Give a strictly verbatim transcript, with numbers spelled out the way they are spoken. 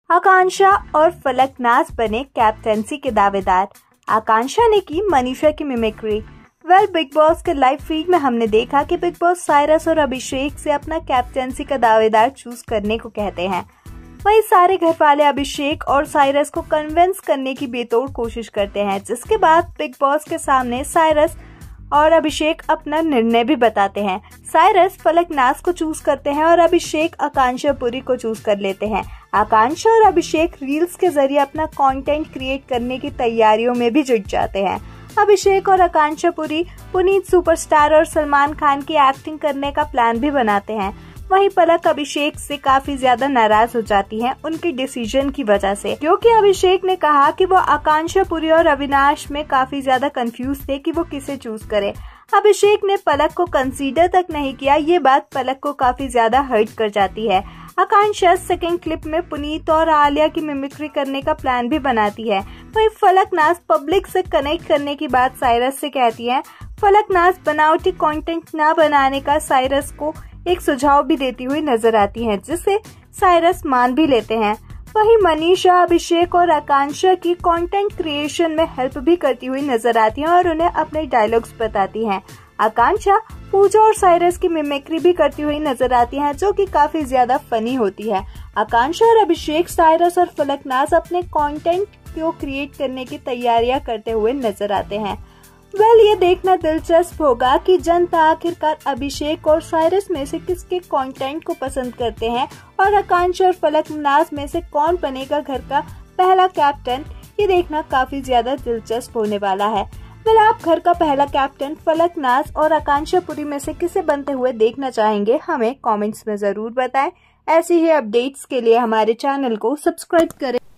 आकांक्षा और फलकनाज बने कैप्टेंसी के दावेदार। आकांक्षा ने की मनीषा की mimicry. Well big boss live लाइव फीड में हमने देखा कि बिग बॉस साइरस और अभिषेक से अपना कैप्टेंसी का दावेदार चूज करने को कहते हैं। वहीं सारे घर वाले अभिषेक और साइरस को कन्विंस करने की बेतोड़ कोशिश करते हैं, जिसके बाद बिग बॉस के सामने साइरस और अभिषेक अपना निर्णय भी बताते हैं। साइरस फलकनाज को चूज करते हैं और अभिषेक आकांक्षा पुरी को चूज कर लेते हैं। आकांक्षा और अभिषेक रील्स के जरिए अपना कंटेंट क्रिएट करने की तैयारियों में भी जुट जाते हैं। अभिषेक और आकांक्षा पुरी पुनीत सुपरस्टार और सलमान खान की एक्टिंग करने का प्लान भी बनाते हैं। वहीं पलक अभिषेक से काफी ज्यादा नाराज हो जाती हैं उनके डिसीजन की वजह से, क्योंकि अभिषेक ने कहा कि वो आकांक्षा पुरी और अविनाश में काफी ज्यादा कंफ्यूज थे कि वो किसे चूज करे। अभिषेक ने पलक को कंसीडर तक नहीं किया। ये बात पलक को काफी ज्यादा हर्ट कर जाती है। आकांक्षा सेकेंड क्लिप में पुनीत और आलिया की मिमिक्री करने का प्लान भी बनाती है। वहीं फलकनाज पब्लिक से कनेक्ट करने की बात साइरस से कहती है। फलकनाज बनावटी कंटेंट न बनाने का साइरस को एक सुझाव भी देती हुई नजर आती हैं, जिसे साइरस मान भी लेते हैं। वहीं मनीषा अभिषेक और आकांक्षा की कंटेंट क्रिएशन में हेल्प भी करती हुई नजर आती हैं और उन्हें अपने डायलॉग्स बताती हैं। आकांक्षा पूजा और साइरस की मिमिक्री भी करती हुई नजर आती हैं, जो कि काफी ज्यादा फनी होती है। आकांक्षा और अभिषेक साइरस और फलकनाज अपने कंटेंट को क्रिएट करने की तैयारियां करते हुए नजर आते हैं। वेल ये देखना दिलचस्प होगा कि जनता आखिरकार अभिषेक और साइरस में से किसके कंटेंट को पसंद करते हैं और आकांक्षा और फलकनाज में से कौन बनेगा घर का पहला कैप्टन। ये देखना काफी ज्यादा दिलचस्प होने वाला है। वेल आप घर का पहला कैप्टन फलकनाज और आकांक्षा पुरी में से किसे बनते हुए देखना चाहेंगे, हमें कमेंट्स में जरूर बताएं। ऐसी ही अपडेट्स के लिए हमारे चैनल को सब्सक्राइब करें।